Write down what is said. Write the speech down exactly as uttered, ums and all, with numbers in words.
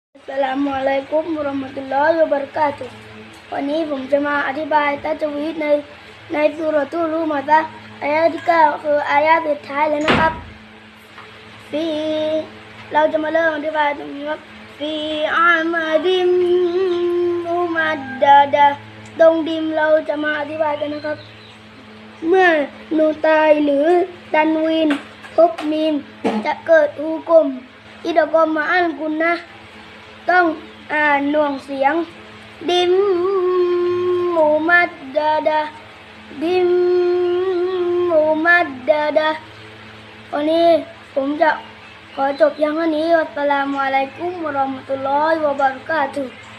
อัสสลามุอะลัยกุม วะเราะห์มะตุลลอฮิ วะบะเราะกาตุฮ์วันนี้ผมจะมาอธิบายตัจวีดในในซูเราะตุล ฮูมะซะห์อายะห์ที่เก้าคืออายะห์สุดท้ายเลยนะครับฟีเราจะมาเริ่มอธิบายตรงนี้ครับฟีอามาดิมมุมัดดาดะตรงดิมเราจะมาอธิบายกันนะครับเมื่อนูตายหรือตันวีนพบมีมจะเกิดฮูกุมอิดกอมมาอันกุนนะต้องอ่านหน่วงเสียงดิมมูมัดดาดาดิมมูมัดดาดาวันนี้ผมจะขอจบอย่างนี้อัสสลามุอะลัยกุม วะเราะห์มะตุลลอฮิ วะบะเราะกาตุฮ์